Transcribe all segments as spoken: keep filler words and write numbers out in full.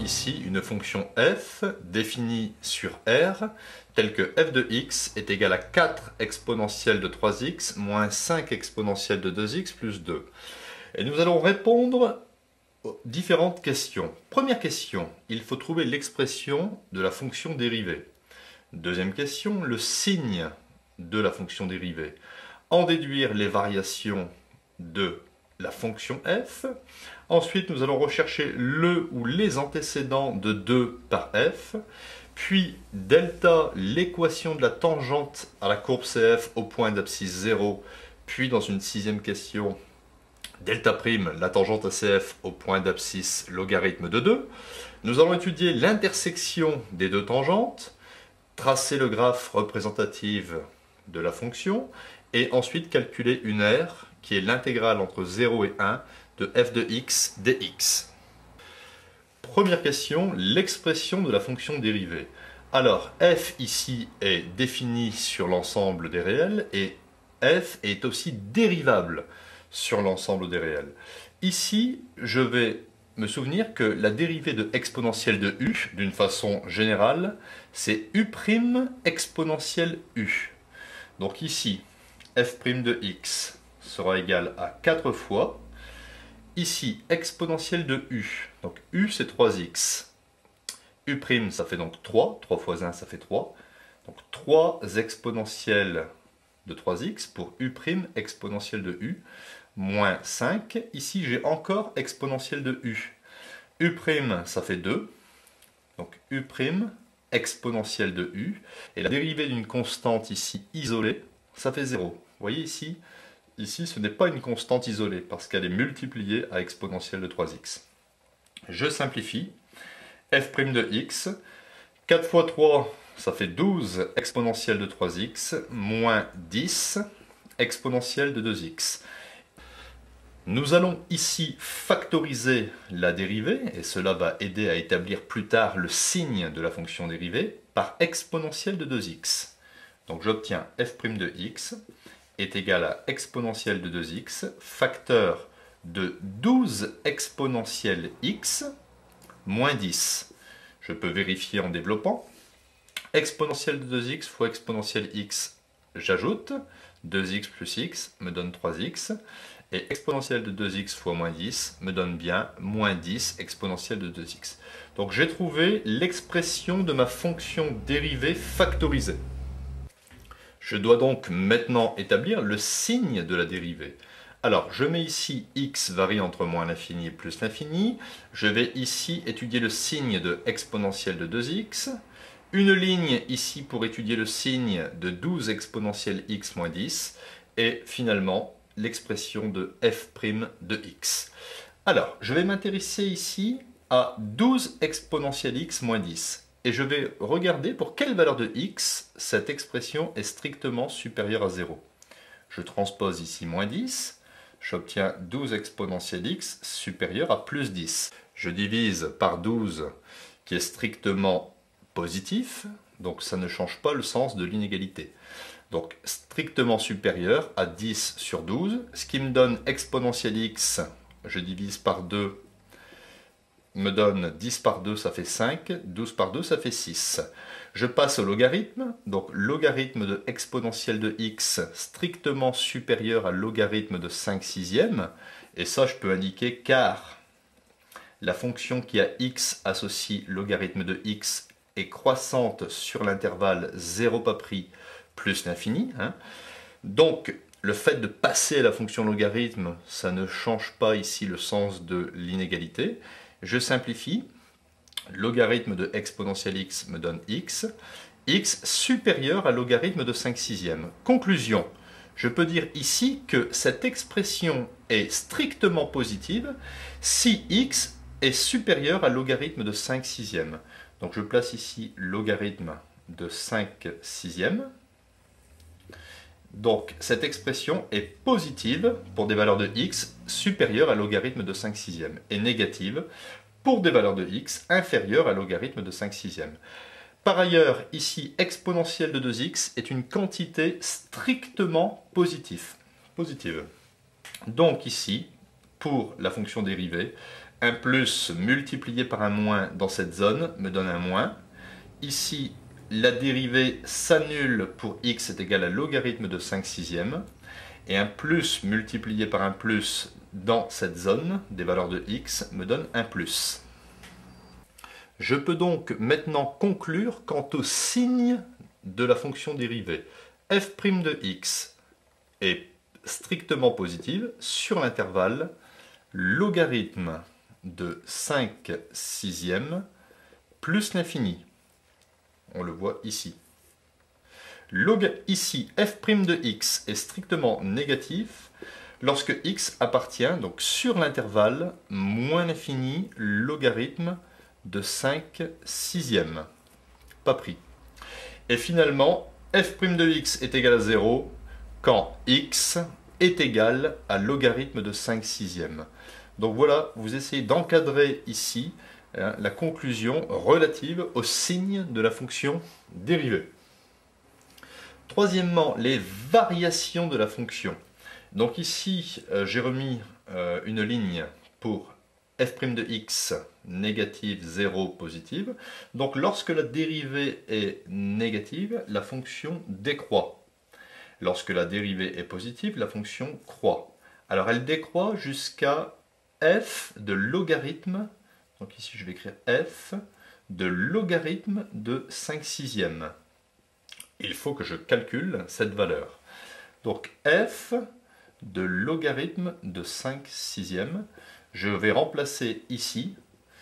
ici une fonction f définie sur R telle que f de x est égal à quatre exponentielle de trois x moins cinq exponentielle de deux x plus deux. Et nous allons répondre aux différentes questions. Première question, il faut trouver l'expression de la fonction dérivée. Deuxième question, le signe de la fonction dérivée. En déduire les variations de la fonction f. Ensuite, nous allons rechercher le ou les antécédents de deux par f. Puis, delta, l'équation de la tangente à la courbe C F au point d'abscisse zéro. Puis, dans une sixième question, delta prime, la tangente à C F au point d'abscisse logarithme de deux. Nous allons étudier l'intersection des deux tangentes, tracer le graphe représentatif de la fonction, et ensuite calculer une R qui est l'intégrale entre zéro et un de f de x dx. Première question, l'expression de la fonction dérivée. Alors, f ici est définie sur l'ensemble des réels et f est aussi dérivable sur l'ensemble des réels. Ici, je vais me souvenir que la dérivée de exponentielle de u, d'une façon générale, c'est u' exponentielle u. Donc ici, f' de x sera égal à quatre fois. Ici, exponentielle de u. Donc u, c'est trois x. U', ça fait donc trois. trois fois un, ça fait trois. Donc trois exponentielles de trois x pour u' exponentielle de u. Moins cinq. Ici, j'ai encore exponentielle de u. U', ça fait deux. Donc u' exponentielle de u. Et la dérivée d'une constante ici isolée, ça fait zéro. Vous voyez ici, ici ce n'est pas une constante isolée parce qu'elle est multipliée à exponentielle de trois x. Je simplifie. F' de x. quatre fois trois, ça fait douze exponentielle de trois x moins dix exponentielle de deux x. Nous allons ici factoriser la dérivée, et cela va aider à établir plus tard le signe de la fonction dérivée, par exponentielle de deux x. Donc j'obtiens f' de x est égal à exponentielle de deux x, facteur de douze exponentielle x, moins dix. Je peux vérifier en développant. Exponentielle de deux x fois exponentielle x, j'ajoute. deux x plus x me donne trois x. Et exponentielle de deux x fois moins dix me donne bien moins dix exponentielle de deux x. Donc j'ai trouvé l'expression de ma fonction dérivée factorisée. Je dois donc maintenant établir le signe de la dérivée. Alors je mets ici x varie entre moins l'infini et plus l'infini. Je vais ici étudier le signe de exponentielle de deux x. Une ligne ici pour étudier le signe de douze exponentielle x moins dix. Et finalement, l'expression de f' de x. Alors, je vais m'intéresser ici à douze exponentielle x moins dix. Et je vais regarder pour quelle valeur de x cette expression est strictement supérieure à zéro. Je transpose ici moins dix. J'obtiens douze exponentielle x supérieure à plus dix. Je divise par douze qui est strictement positif. Donc ça ne change pas le sens de l'inégalité. Donc strictement supérieur à dix sur douze, ce qui me donne exponentielle x, je divise par deux, me donne dix par deux, ça fait cinq, douze par deux, ça fait six. Je passe au logarithme, donc logarithme de exponentielle de x strictement supérieur à logarithme de cinq sixièmes, et ça je peux indiquer car la fonction qui a x associe logarithme de x est croissante sur l'intervalle zéro pas pris plus l'infini. Hein. Donc, le fait de passer à la fonction logarithme, ça ne change pas ici le sens de l'inégalité. Je simplifie. Logarithme de exponentielle x me donne x. X supérieur à logarithme de cinq sixièmes. Conclusion. Je peux dire ici que cette expression est strictement positive si x est supérieur à logarithme de cinq sixièmes. Donc je place ici logarithme de cinq sixièmes. Donc cette expression est positive pour des valeurs de x supérieures à logarithme de cinq sixièmes et négative pour des valeurs de x inférieures à logarithme de cinq sixièmes. Par ailleurs, ici, exponentielle de deux x est une quantité strictement positive. positive. Donc ici, pour la fonction dérivée. Un plus multiplié par un moins dans cette zone me donne un moins. Ici, la dérivée s'annule pour x est égal à logarithme de cinq sixièmes. Et un plus multiplié par un plus dans cette zone des valeurs de x me donne un plus. Je peux donc maintenant conclure quant au signe de la fonction dérivée. F' de x est strictement positive sur l'intervalle logarithme de cinq sixièmes plus l'infini. On le voit ici. Log ici, f' de x est strictement négatif lorsque x appartient, donc sur l'intervalle, moins l'infini, logarithme de cinq sixièmes. Pas pris. Et finalement, f' de x est égal à zéro quand x est égal à logarithme de cinq sixièmes. Donc voilà, vous essayez d'encadrer ici hein, la conclusion relative au signe de la fonction dérivée. Troisièmement, les variations de la fonction. Donc ici, euh, j'ai remis euh, une ligne pour f' de x négative, zéro, positive. Donc lorsque la dérivée est négative, la fonction décroît. Lorsque la dérivée est positive, la fonction croît. Alors elle décroît jusqu'à f de logarithme, donc ici je vais écrire f de logarithme de cinq sixièmes. Il faut que je calcule cette valeur. Donc f de logarithme de cinq sixièmes, je vais remplacer ici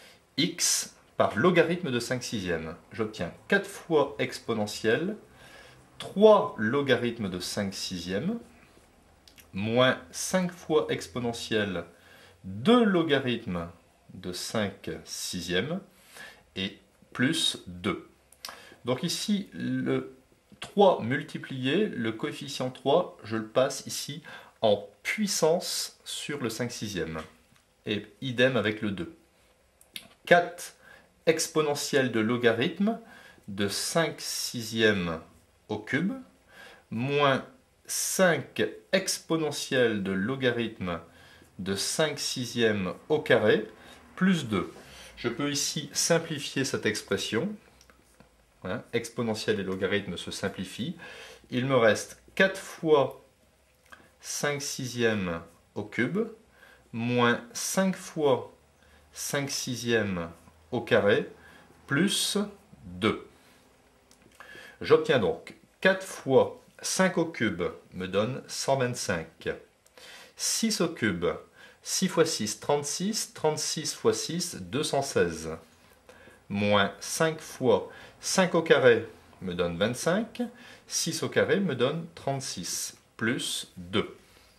x par logarithme de cinq sixièmes. J'obtiens quatre fois exponentielle, trois logarithmes de cinq sixièmes, moins cinq fois exponentielle, deux logarithmes de cinq sixièmes, et plus deux. Donc ici, le trois multiplié, le coefficient trois, je le passe ici en puissance sur le cinq sixièmes. Et idem avec le deux. quatre exponentielle de logarithme de cinq sixièmes au cube, moins cinq exponentielle de logarithme de cinq sixièmes au carré, plus deux. Je peux ici simplifier cette expression. Hein, exponentielle et logarithme se simplifient. Il me reste quatre fois cinq sixièmes au cube, moins cinq fois cinq sixièmes au carré, plus deux. J'obtiens donc quatre fois cinq au cube me donne cent vingt-cinq. six au cube, six fois six, trente-six, trente-six fois six, deux cent seize. Moins cinq fois cinq au carré me donne vingt-cinq, six au carré me donne trente-six, plus deux.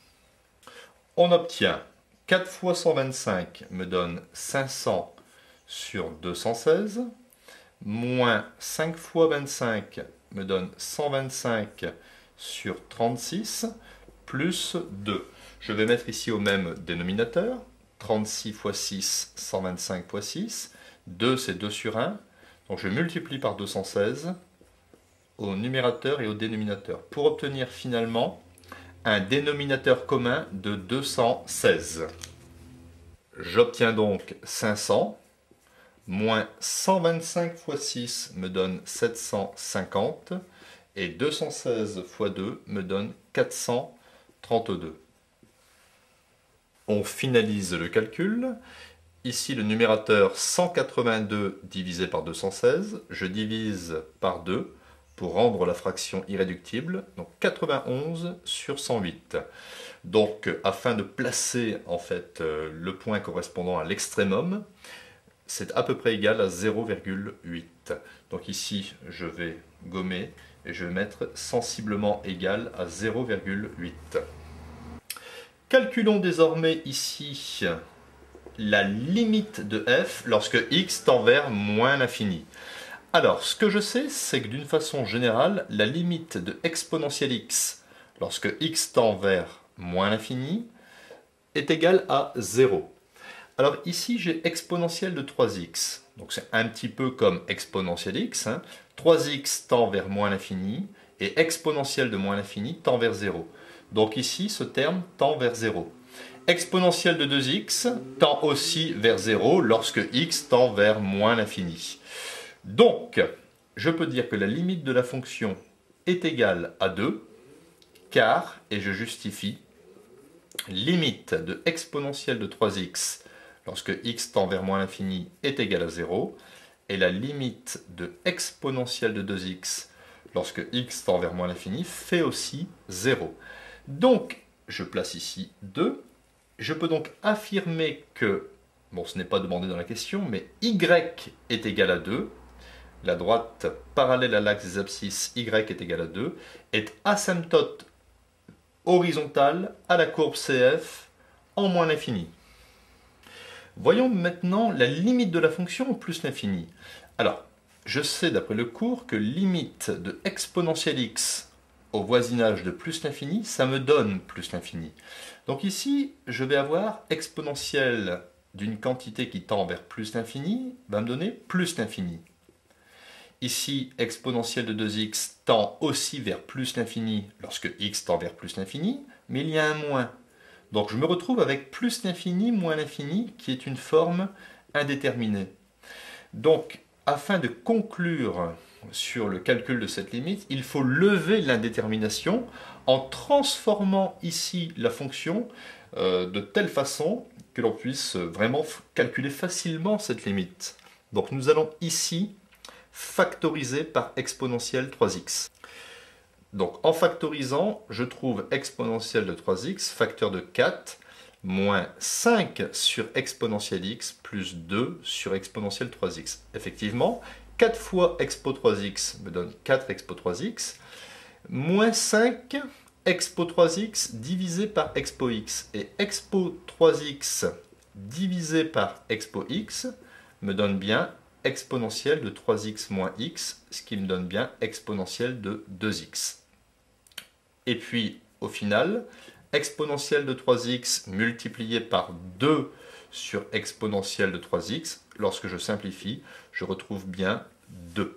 On obtient quatre fois cent vingt-cinq me donne cinq cents sur deux cent seize, moins cinq fois vingt-cinq me donne cent vingt-cinq sur trente-six, plus deux. Je vais mettre ici au même dénominateur, trente-six fois six, cent vingt-cinq fois six, deux c'est deux sur un, donc je multiplie par deux cent seize au numérateur et au dénominateur, pour obtenir finalement un dénominateur commun de deux cent seize. J'obtiens donc cinq cents, moins cent vingt-cinq fois six me donne sept cent cinquante, et deux cent seize fois deux me donne quatre cent trente-deux. On finalise le calcul. Ici, le numérateur cent quatre-vingt-deux divisé par deux cent seize. Je divise par deux pour rendre la fraction irréductible. Donc quatre-vingt-onze sur cent huit. Donc, afin de placer en fait le point correspondant à l'extrémum, c'est à peu près égal à zéro virgule huit. Donc ici, je vais gommer et je vais mettre sensiblement égal à zéro virgule huit. Calculons désormais ici la limite de f lorsque x tend vers moins l'infini. Alors, ce que je sais, c'est que d'une façon générale, la limite de exponentielle x lorsque x tend vers moins l'infini est égale à zéro. Alors ici, j'ai exponentielle de trois x. Donc c'est un petit peu comme exponentielle x. Hein. trois x tend vers moins l'infini et exponentielle de moins l'infini tend vers zéro. Donc ici, ce terme tend vers zéro. Exponentielle de deux x tend aussi vers zéro lorsque x tend vers moins l'infini. Donc, je peux dire que la limite de la fonction est égale à deux, car, et je justifie, limite de exponentielle de trois x lorsque x tend vers moins l'infini est égale à zéro, et la limite de exponentielle de deux x lorsque x tend vers moins l'infini fait aussi zéro. Donc, je place ici deux. Je peux donc affirmer que, bon, ce n'est pas demandé dans la question, mais y est égal à deux, la droite parallèle à l'axe des abscisses y est égal à deux, est asymptote horizontale à la courbe C F en moins l'infini. Voyons maintenant la limite de la fonction plus l'infini. Alors, je sais d'après le cours que limite de exponentielle x au voisinage de plus l'infini, ça me donne plus l'infini. Donc ici, je vais avoir exponentielle d'une quantité qui tend vers plus l'infini, va me donner plus l'infini. Ici, exponentielle de deux x tend aussi vers plus l'infini lorsque x tend vers plus l'infini, mais il y a un moins. Donc je me retrouve avec plus l'infini moins l'infini, qui est une forme indéterminée. Donc, afin de conclure sur le calcul de cette limite, il faut lever l'indétermination en transformant ici la fonction euh, de telle façon que l'on puisse vraiment calculer facilement cette limite. Donc nous allons ici factoriser par exponentielle trois x. Donc en factorisant, je trouve exponentielle de trois x, facteur de quatre, moins cinq sur exponentielle x, plus deux sur exponentielle trois x. Effectivement, quatre fois expo trois x me donne quatre expo trois x, moins cinq expo trois x divisé par expo x. Et expo trois x divisé par expo x me donne bien exponentielle de trois x moins x, ce qui me donne bien exponentielle de deux x. Et puis, au final, exponentielle de trois x multiplié par deux sur exponentielle de trois x, lorsque je simplifie, je retrouve bien deux.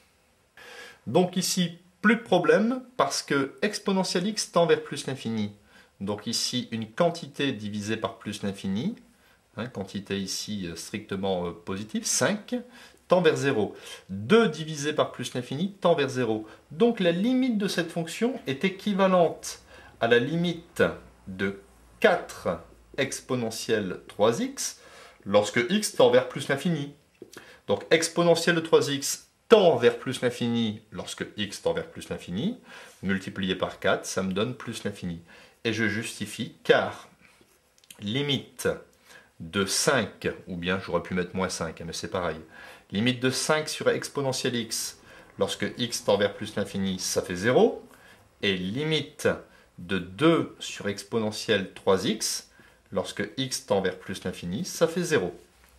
Donc ici, plus de problème, parce que exponentielle x tend vers plus l'infini. Donc ici, une quantité divisée par plus l'infini, hein, quantité ici strictement euh, positive, cinq, tend vers zéro. deux divisé par plus l'infini tend vers zéro. Donc la limite de cette fonction est équivalente à la limite de quatre exponentielle trois x lorsque x tend vers plus l'infini. Donc exponentielle de trois x tend vers plus l'infini lorsque x tend vers plus l'infini, multiplié par quatre, ça me donne plus l'infini. Et je justifie car limite de cinq, ou bien j'aurais pu mettre moins cinq, mais c'est pareil, limite de cinq sur exponentielle x lorsque x tend vers plus l'infini, ça fait zéro, et limite de deux sur exponentielle trois x lorsque x tend vers plus l'infini, ça fait zéro.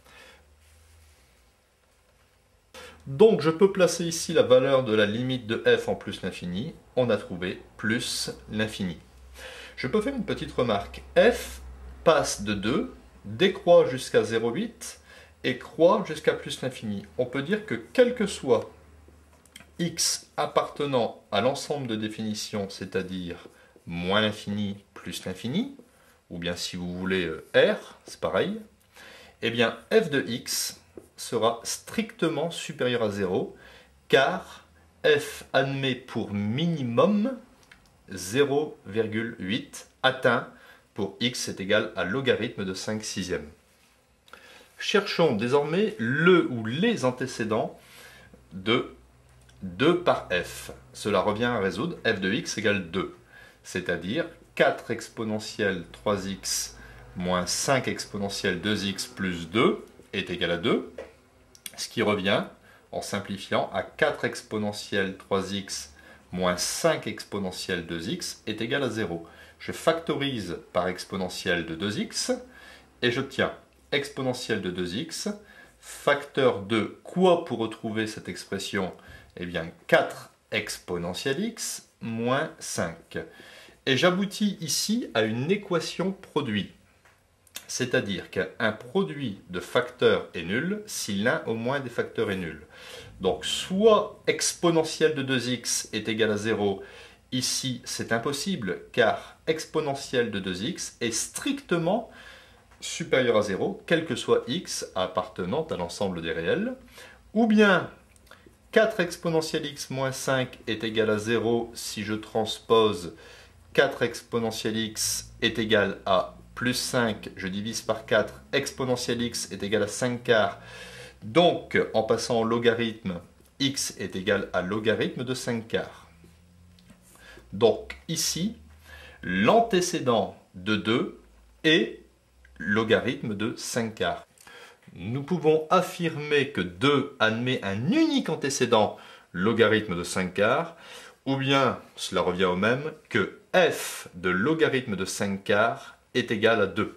Donc je peux placer ici la valeur de la limite de f en plus l'infini, on a trouvé plus l'infini. Je peux faire une petite remarque, f passe de deux, décroît jusqu'à zéro virgule huit et croît jusqu'à plus l'infini. On peut dire que quel que soit x appartenant à l'ensemble de définition, c'est-à-dire moins l'infini plus l'infini, ou bien si vous voulez r, c'est pareil, eh bien f de x sera strictement supérieur à zéro, car f admet pour minimum zéro virgule huit atteint pour x est égal à logarithme de cinq sixièmes. Cherchons désormais le ou les antécédents de deux par f. Cela revient à résoudre f de x égale deux, c'est-à-dire quatre exponentielle trois x moins cinq exponentielle deux x plus deux est égal à deux, ce qui revient, en simplifiant, à quatre exponentielle trois x moins cinq exponentielle deux x est égal à zéro. Je factorise par exponentielle de deux x et j'obtiens exponentielle de deux x, facteur de quoi pour retrouver cette expression? Eh bien quatre exponentielle x moins cinq. Et j'aboutis ici à une équation produit. C'est-à-dire qu'un produit de facteurs est nul si l'un au moins des facteurs est nul. Donc soit exponentielle de deux x est égal à zéro Ici, c'est impossible, car exponentielle de deux x est strictement supérieur à zéro, quel que soit x appartenant à l'ensemble des réels. Ou bien, quatre exponentielle x moins cinq est égal à zéro si je transpose quatre exponentielle x est égal à plus cinq, je divise par quatre, exponentielle x est égal à cinq quarts. Donc, en passant au logarithme, x est égal à logarithme de cinq quarts. Donc, ici, l'antécédent de deux est logarithme de cinq quarts. Nous pouvons affirmer que deux admet un unique antécédent, logarithme de cinq quarts, ou bien, cela revient au même, que f de logarithme de cinq quarts est égal à deux.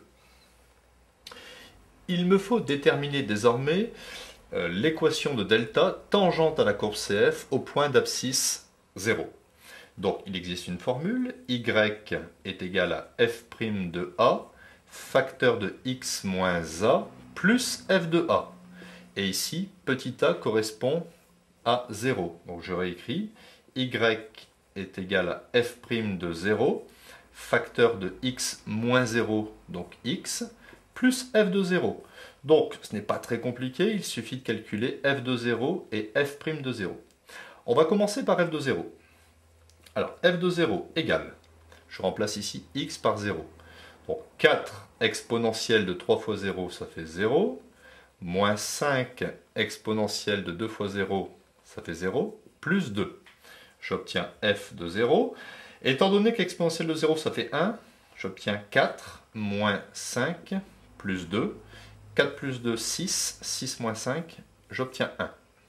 Il me faut déterminer désormais euh, l'équation de delta tangente à la courbe C F au point d'abscisse zéro. Donc il existe une formule, y est égal à f' de a, facteur de x moins a, plus f de a. Et ici, petit a correspond à zéro. Donc je réécris, y est égal à f' de zéro, facteur de x moins zéro, donc x, plus f de zéro. Donc ce n'est pas très compliqué, il suffit de calculer f de zéro et f' de zéro. On va commencer par f de zéro. Alors f de zéro égale, je remplace ici x par zéro. Bon, quatre exponentielle de trois fois zéro, ça fait zéro. Moins cinq exponentielle de deux fois zéro, ça fait zéro. Plus deux. J'obtiens f de zéro. Étant donné qu'exponentielle de zéro, ça fait un, j'obtiens quatre moins cinq plus deux. quatre plus deux, six. six moins cinq, j'obtiens un.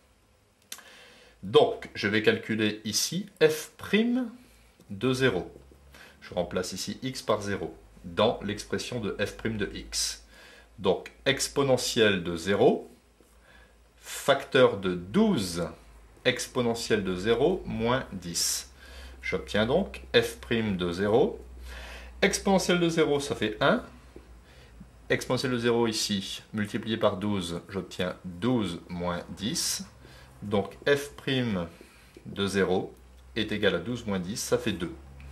Donc, je vais calculer ici f' de zéro. Je remplace ici x par zéro dans l'expression de f' de x. Donc, exponentielle de zéro, facteur de douze, exponentielle de zéro, moins dix. J'obtiens donc f' de zéro. Exponentielle de zéro, ça fait un. Exponentielle de zéro ici, multiplié par douze, j'obtiens douze moins dix. Donc f' de zéro est égal à douze moins dix, ça fait deux.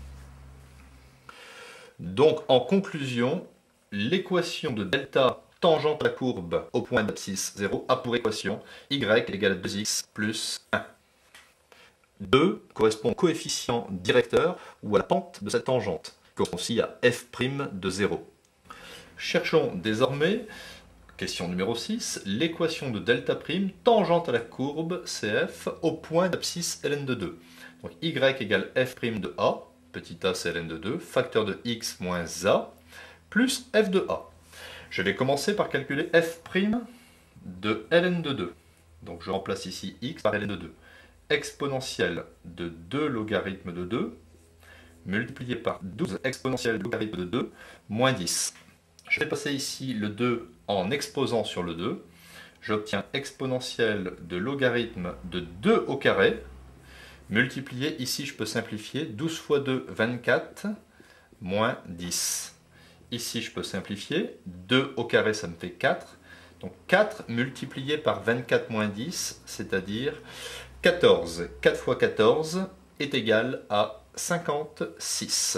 Donc en conclusion, l'équation de delta tangente à la courbe au point d'abscisse zéro a pour équation y égale à deux x plus un. deux correspond au coefficient directeur ou à la pente de cette tangente, qui correspond aussi à f' de zéro. Cherchons désormais, question numéro six, l'équation de delta prime tangente à la courbe C F au point d'abscisse ln de deux. Donc y égale f' de a, petit a c'est ln de deux, facteur de x moins a, plus f de a. Je vais commencer par calculer f' de ln de deux. Donc je remplace ici x par ln de deux. Exponentielle de deux logarithme de deux, multiplié par douze exponentielle de logarithme de deux, moins dix. Je vais passer ici le deux en exposant sur le deux. J'obtiens exponentielle de logarithme de deux au carré. Multiplié, ici je peux simplifier, douze fois deux, vingt-quatre, moins dix. Ici je peux simplifier, deux au carré ça me fait quatre. Donc quatre multiplié par vingt-quatre moins dix, c'est-à-dire quatorze. quatre fois quatorze est égal à cinquante-six.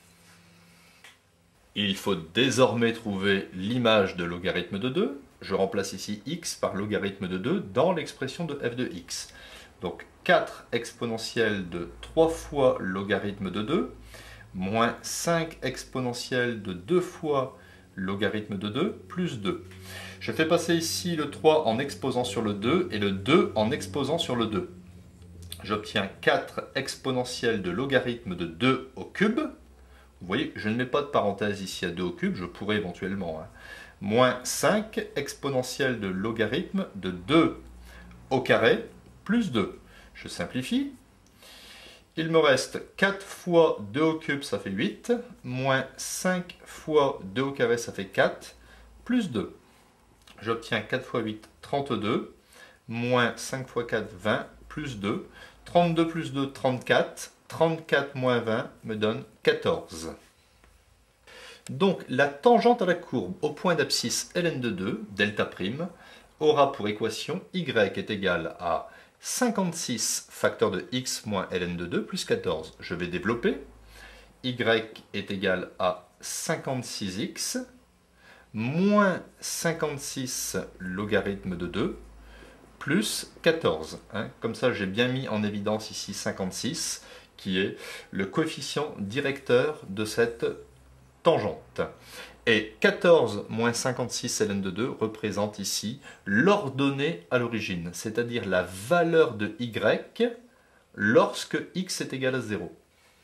Il faut désormais trouver l'image de logarithme de deux. Je remplace ici x par logarithme de deux dans l'expression de f de x. Donc quatre exponentielle de trois fois logarithme de deux, moins cinq exponentielle de deux fois logarithme de deux, plus deux. Je fais passer ici le trois en exposant sur le deux et le deux en exposant sur le deux. J'obtiens quatre exponentielle de logarithme de deux au cube. Vous voyez, je ne mets pas de parenthèse ici à deux au cube, je pourrais éventuellement. Hein. Moins cinq exponentielle de logarithme de deux au carré, plus deux. Je simplifie. Il me reste quatre fois deux au cube, ça fait huit. Moins cinq fois deux au carré, ça fait quatre. Plus deux. J'obtiens quatre fois huit, trente-deux. Moins cinq fois quatre, vingt. Plus deux. trente-deux plus deux, trente-quatre. trente-quatre moins vingt me donne quatorze. Donc la tangente à la courbe au point d'abscisse ln de deux, delta prime, aura pour équation y est égal à cinquante-six facteur de x moins ln de deux plus quatorze. Je vais développer. Y est égal à cinquante-six x moins cinquante-six logarithme de deux plus quatorze. Hein. Comme ça, j'ai bien mis en évidence ici cinquante-six, qui est le coefficient directeur de cette tangente. Et quatorze moins cinquante-six ln de deux représente ici l'ordonnée à l'origine, c'est-à-dire la valeur de y lorsque x est égal à zéro.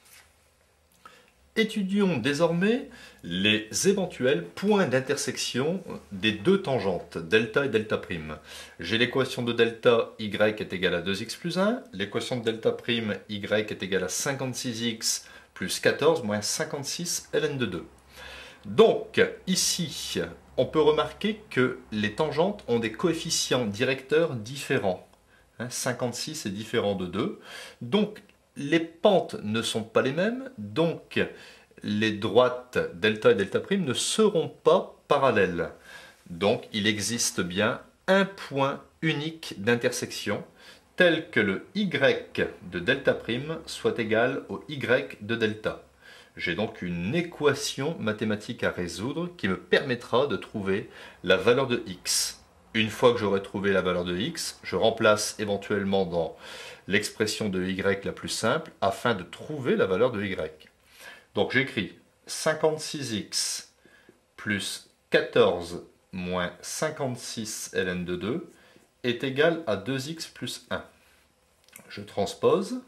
Étudions désormais les éventuels points d'intersection des deux tangentes, delta et delta prime. J'ai l'équation de delta, y est égal à deux x plus un, l'équation de delta prime, y est égal à cinquante-six x plus quatorze moins cinquante-six ln de deux. Donc, ici, on peut remarquer que les tangentes ont des coefficients directeurs différents. Hein, cinquante-six est différent de deux. Donc, les pentes ne sont pas les mêmes. Donc, les droites delta et delta prime ne seront pas parallèles. Donc, il existe bien un point unique d'intersection, tel que le y de delta prime soit égal au y de delta. J'ai donc une équation mathématique à résoudre qui me permettra de trouver la valeur de x. Une fois que j'aurai trouvé la valeur de x, je remplace éventuellement dans l'expression de y la plus simple afin de trouver la valeur de y. Donc j'écris cinquante-six x plus quatorze moins cinquante-six ln de deux est égal à deux x plus un. Je transpose,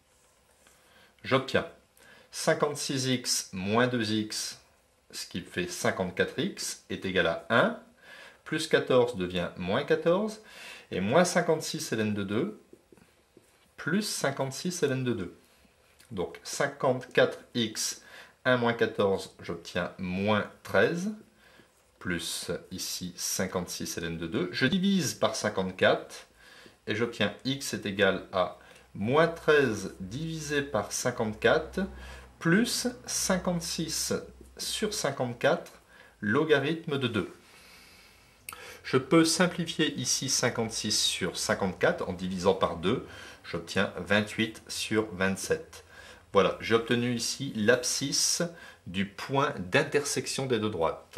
j'obtiens cinquante-six x moins deux x, ce qui fait cinquante-quatre x, est égal à un, plus quatorze devient moins quatorze, et moins cinquante-six ln de deux, plus cinquante-six ln de deux. Donc cinquante-quatre x, un moins quatorze, j'obtiens moins treize, plus ici cinquante-six ln de deux. Je divise par cinquante-quatre, et j'obtiens x est égal à moins treize divisé par cinquante-quatre, plus cinquante-six sur cinquante-quatre, logarithme de deux. Je peux simplifier ici cinquante-six sur cinquante-quatre en divisant par deux, j'obtiens vingt-huit sur vingt-sept. Voilà, j'ai obtenu ici l'abscisse du point d'intersection des deux droites.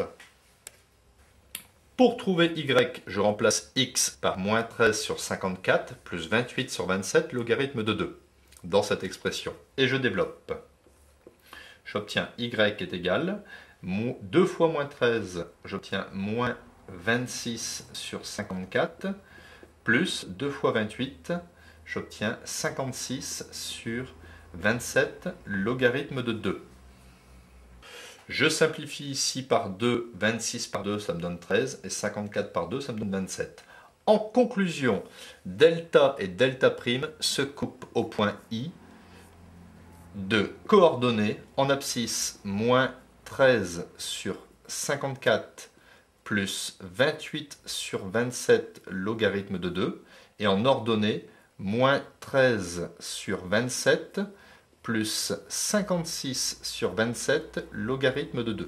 Pour trouver y, je remplace x par moins treize sur cinquante-quatre plus vingt-huit sur vingt-sept, logarithme de deux, dans cette expression. Et je développe. J'obtiens y est égal, deux fois moins treize, j'obtiens moins vingt-six sur cinquante-quatre, plus deux fois vingt-huit, j'obtiens cinquante-six sur vingt-sept, logarithme de deux. Je simplifie ici par deux, vingt-six par deux, ça me donne treize, et cinquante-quatre par deux, ça me donne vingt-sept. En conclusion, delta et delta prime se coupent au point I de coordonnées en abscisse moins treize sur cinquante-quatre plus vingt-huit sur vingt-sept logarithme de deux, et en ordonnée moins treize sur vingt-sept plus cinquante-six sur vingt-sept logarithme de deux.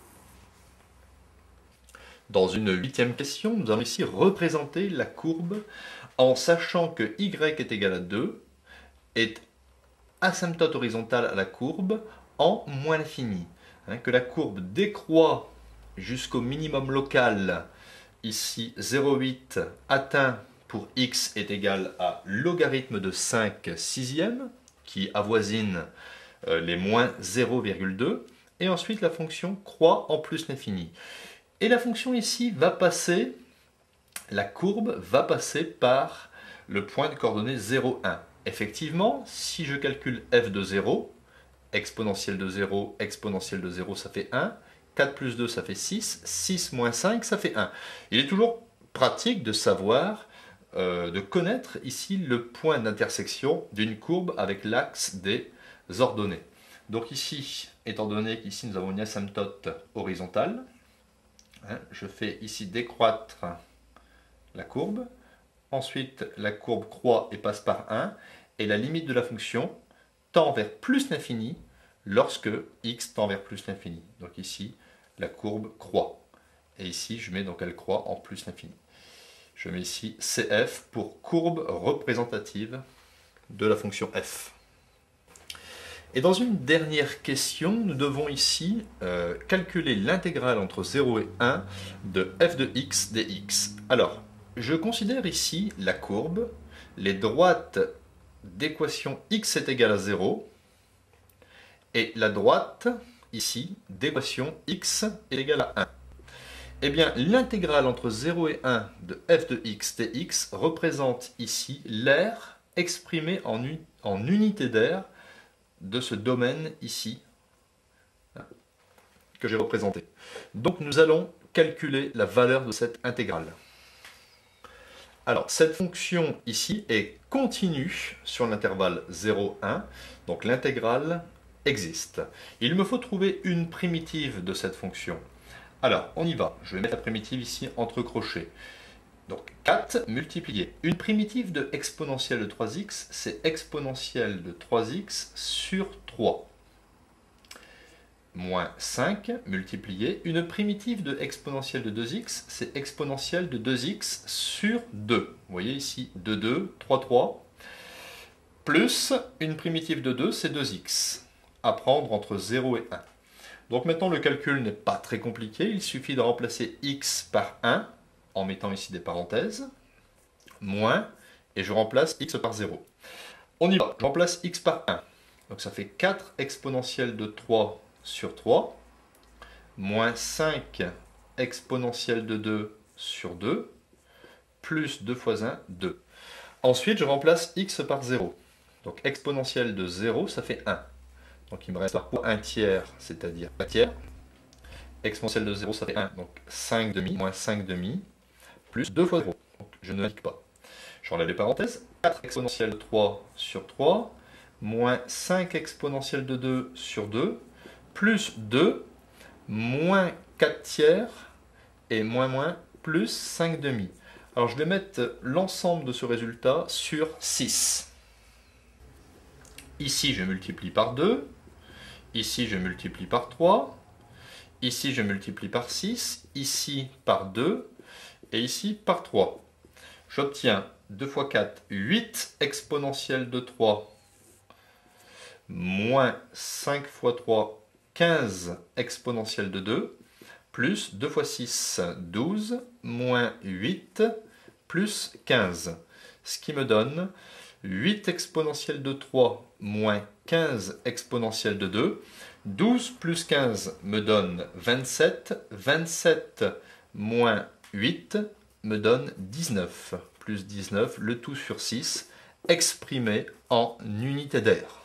Dans une huitième question, nous allons ici représenter la courbe en sachant que y est égal à deux est asymptote horizontale à la courbe en moins l'infini. Hein, que la courbe décroît jusqu'au minimum local, ici zéro virgule huit, atteint pour x est égal à logarithme de cinq sixièmes, qui avoisine euh, les moins zéro virgule deux, et ensuite la fonction croît en plus l'infini. Et la fonction ici va passer, la courbe va passer par le point de coordonnées zéro, un. Effectivement, si je calcule f de zéro, exponentielle de zéro, exponentielle de zéro, ça fait un, quatre plus deux, ça fait six, six moins cinq, ça fait un. Il est toujours pratique de savoir, euh, de connaître ici le point d'intersection d'une courbe avec l'axe des ordonnées. Donc ici, étant donné qu'ici nous avons une asymptote horizontale, hein, je fais ici décroître la courbe. Ensuite, la courbe croît et passe par un, et la limite de la fonction tend vers plus l'infini lorsque x tend vers plus l'infini. Donc ici, la courbe croît. Et ici, je mets donc elle croît en plus l'infini. Je mets ici C F pour courbe représentative de la fonction f. Et dans une dernière question, nous devons ici euh, calculer l'intégrale entre zéro et un de f de x dx. Alors, je considère ici la courbe, les droites d'équation x est égal à zéro, et la droite, ici, d'équation x est égale à un. Eh bien, l'intégrale entre zéro et un de f de x dx représente ici l'aire exprimée en, un, en unité d'aire de ce domaine ici, que j'ai représenté. Donc, nous allons calculer la valeur de cette intégrale. Alors, cette fonction ici est continue sur l'intervalle zéro, un, donc l'intégrale existe. Il me faut trouver une primitive de cette fonction. Alors, on y va. Je vais mettre la primitive ici entre crochets. Donc, quatre multiplié. Une primitive de exponentielle de trois x, c'est exponentielle de trois x sur trois. Moins cinq multiplié. Une primitive de exponentielle de deux x, c'est exponentielle de deux x sur deux. Vous voyez ici, deux, deux, trois, trois. Plus une primitive de deux, c'est deux x. À prendre entre zéro et un. Donc maintenant, le calcul n'est pas très compliqué. Il suffit de remplacer x par un, en mettant ici des parenthèses, moins, et je remplace x par zéro. On y va. Je remplace x par un. Donc ça fait quatre exponentielle de trois sur trois, moins cinq exponentielle de deux sur deux, plus deux fois un, deux. Ensuite, je remplace x par zéro. Donc exponentielle de zéro, ça fait un. Donc il me reste un tiers, c'est-à-dire un tiers. Exponentielle de zéro, ça fait un. Donc cinq demi, moins cinq demi, plus deux fois zéro. Donc je ne l'indique pas. Je enlève les parenthèses. quatre exponentielle de trois sur trois, moins cinq exponentielle de deux sur deux, plus deux, moins quatre tiers, et moins moins, plus cinq demi. Alors je vais mettre l'ensemble de ce résultat sur six. Ici, je multiplie par deux. Ici, je multiplie par trois. Ici, je multiplie par six. Ici, par deux. Et ici, par trois. J'obtiens deux fois quatre, huit exponentielle de trois, moins cinq fois trois, quinze exponentielle de deux, plus deux fois six, douze, moins huit, plus quinze. Ce qui me donne huit exponentielle de trois, moins quinze exponentielle de deux. douze plus quinze me donne vingt-sept. vingt-sept moins huit me donne dix-neuf. Plus dix-neuf, le tout sur six, exprimé en unité d'aire.